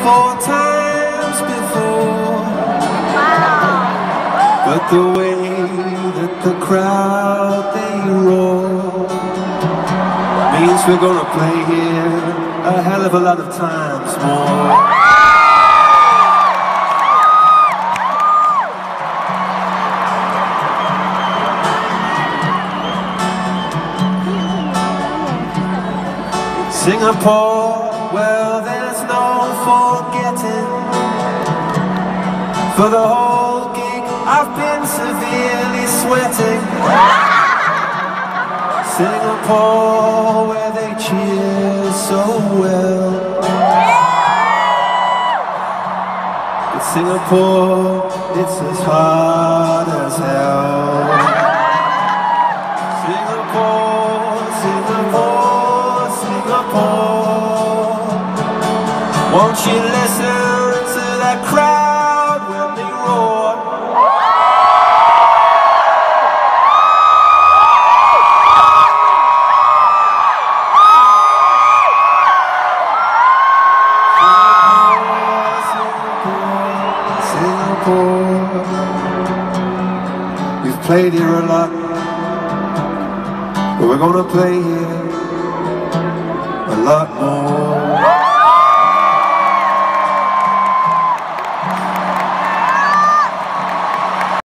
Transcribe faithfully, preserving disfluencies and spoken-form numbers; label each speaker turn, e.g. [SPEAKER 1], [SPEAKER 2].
[SPEAKER 1] four times before. But the way that the crowd they roar means we're gonna play here a hell of a lot of times more. Singapore, well, there's no forgetting. For the whole gig, I've been severely sweating. Singapore, where they cheer so well. But Singapore, it's as hard as hell. Singapore, Singapore, Singapore, won't you listen to that crowd when they roar? Singapore, Singapore, we've played here a lot, but we're gonna play here a lot more.